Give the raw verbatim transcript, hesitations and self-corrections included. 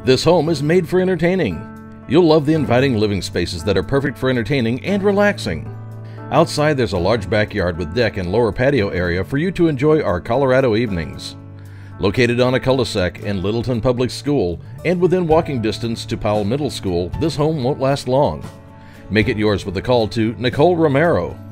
This home is made for entertaining. You'll love the inviting living spaces that are perfect for entertaining and relaxing. Outside, there's a large backyard with deck and lower patio area for you to enjoy our Colorado evenings. Located on a cul-de-sac in Littleton Public School and within walking distance to Powell Middle School, this home won't last long. Make it yours with a call to Nicole Romero.